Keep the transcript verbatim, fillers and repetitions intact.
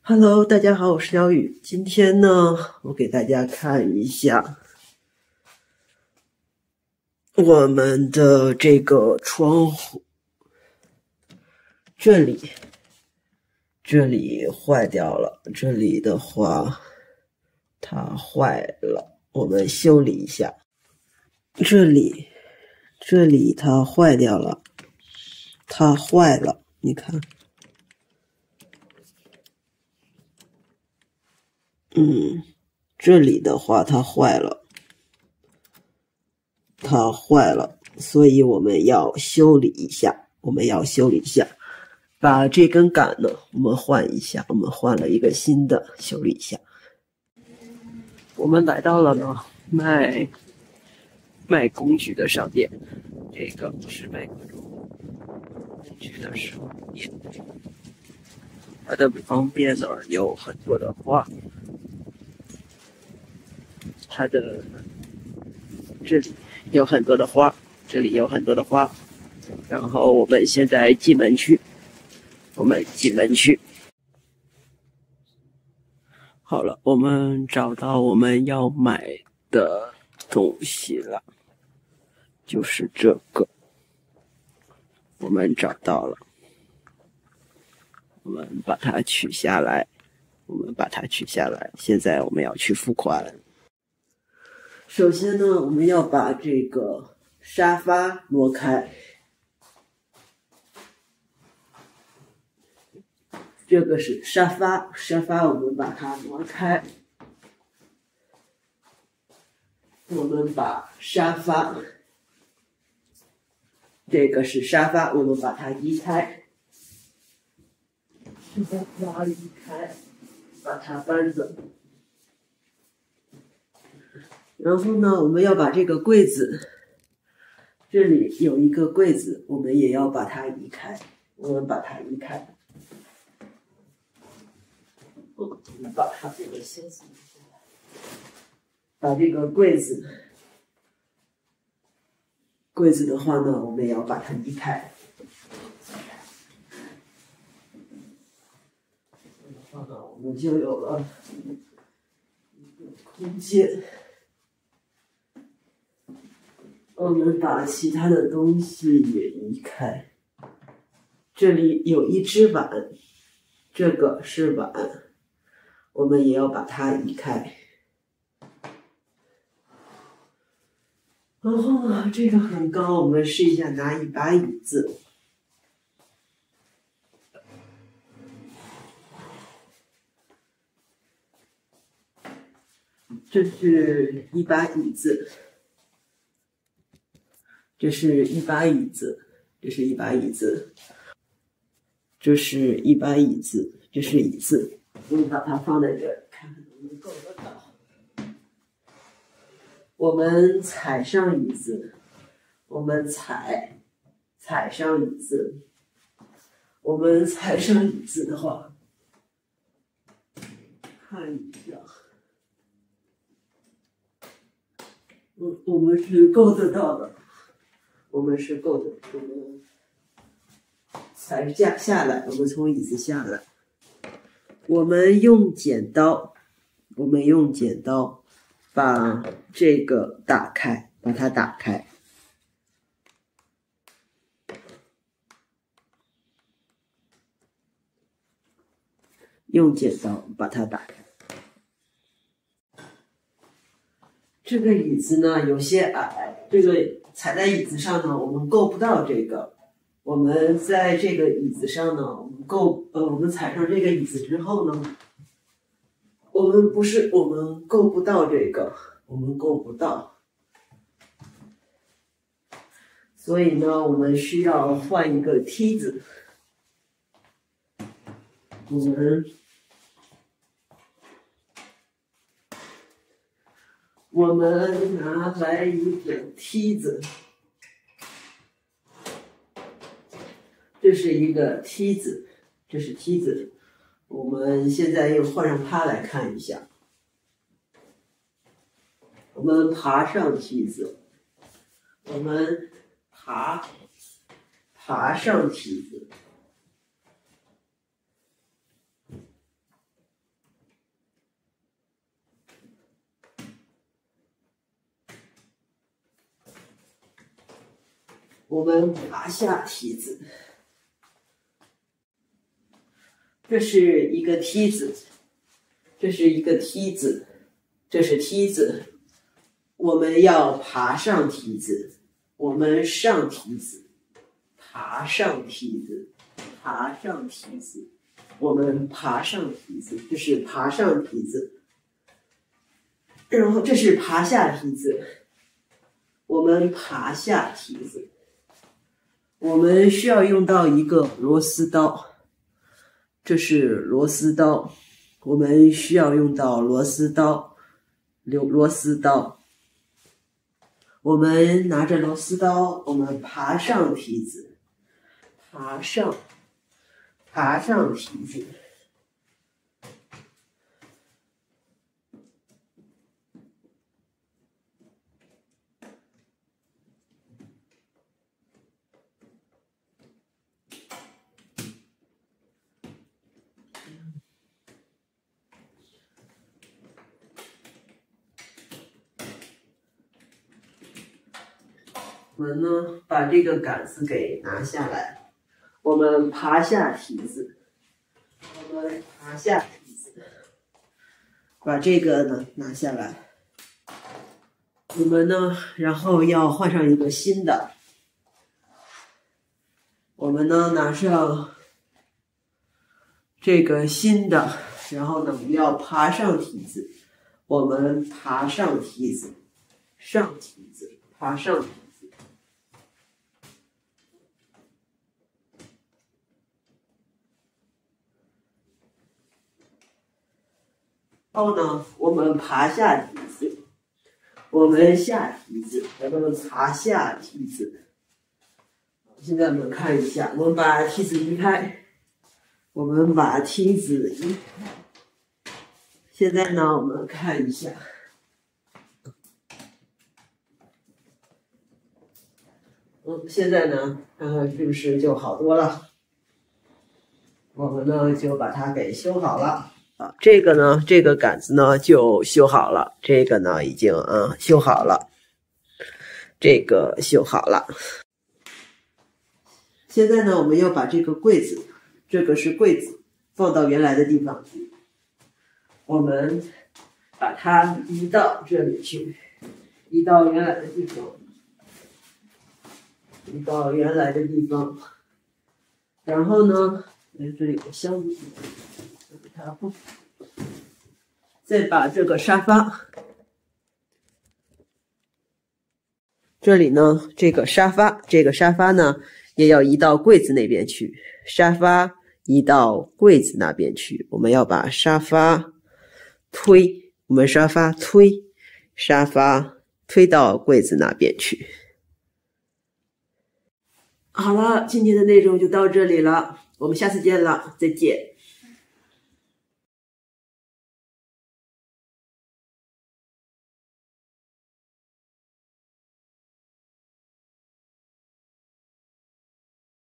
Hello， 大家好，我是小雨。今天呢，我给大家看一下我们的这个窗户，这里，这里坏掉了，这里的话它坏了，我们修理一下。这里，这里它坏掉了，它坏了，你看。嗯，这里的话它坏了，它坏了，所以我们要修理一下，我们要修理一下，把这根杆呢，我们换一下，我们换了一个新的，修理一下。我们来到了呢卖卖工具的商店，这个是卖各种工具的商店，它的旁边呢有很多的花。它的这里有很多的花，这里有很多的花，然后我们现在进门去，我们进门去。好了，我们找到我们要买的东西了，就是这个，我们找到了，我们把它取下来，我们把它取下来，现在我们要去付款。首先呢，我们要把这个沙发挪开。这个是沙发，沙发我们把它挪开。我们把沙发，这个是沙发，我们把它移开。把它移开，把它搬走。然后呢，我们要把这个柜子，这里有一个柜子，我们也要把它移开。我们把它移开。我们把它这个先移下来，把这个柜子，柜子的话呢，我们也要把它移开。这样的话呢，我们就有了一个空间。我们把其他的东西也移开。这里有一只碗，这个是碗，我们也要把它移开。然后呢，这个很高，我们试一下拿一把椅子。这是一把椅子。这是一把椅子，这是一把椅子，这是一把椅子，这是椅子。我们把它放在这儿，看看能不能够得到。我们踩上椅子，我们踩，踩上椅子。我们踩上椅子的话，看一下，嗯，我们是够得到的。我们是够的，我们踩下下来，我们从椅子下来，我们用剪刀，我们用剪刀把这个打开，把它打开，用剪刀把它打开。这个椅子呢有些矮，这个踩在椅子上呢，我们够不到这个。我们在这个椅子上呢，我们够呃，我们踩上这个椅子之后呢，我们不是我们够不到这个，我们够不到。所以呢，我们需要换一个梯子。我们。我们拿来一个梯子，这是一个梯子，这是梯子。我们现在又换上它来看一下。我们爬上梯子，我们爬，爬上梯子， 我们爬下梯子。这是一个梯子，这是一个梯子，这是梯子。我们要爬上梯子，我们上梯子，爬上梯子，爬上梯子。我们爬上梯子，这是爬上梯子。然后这是爬下梯子，我们爬下梯子。我们需要用到一个螺丝刀，这是螺丝刀，我们需要用到螺丝刀，螺丝刀。我们拿着螺丝刀，我们爬上梯子，爬上，爬上梯子。我们呢，把这个杆子给拿下来，我们爬下梯子，我们爬下梯子，把这个呢拿下来。我们呢，然后要换上一个新的。我们呢，拿上这个新的，然后呢，我们要爬上梯子，我们爬上梯子，上梯子，爬上梯子。然后呢，我们爬下梯子，我们下梯子，我们爬下梯子。现在我们看一下，我们把梯子移开，我们把梯子移开。现在呢，我们看一下，嗯，现在呢，看看是不是就好多了？我们呢就把它给修好了。啊，这个呢，这个杆子呢就修好了，这个呢已经啊修好了，这个修好了。现在呢，我们要把这个柜子，这个是柜子，放到原来的地方去。我们把它移到这里去，移到原来的地方，移到原来的地方。然后呢，哎，这里有个箱子。然后再把这个沙发，这里呢，这个沙发，这个沙发呢，也要移到柜子那边去。沙发移到柜子那边去，我们要把沙发推，我们沙发推，沙发推到柜子那边去。好了，今天的内容就到这里了，我们下次见了，再见。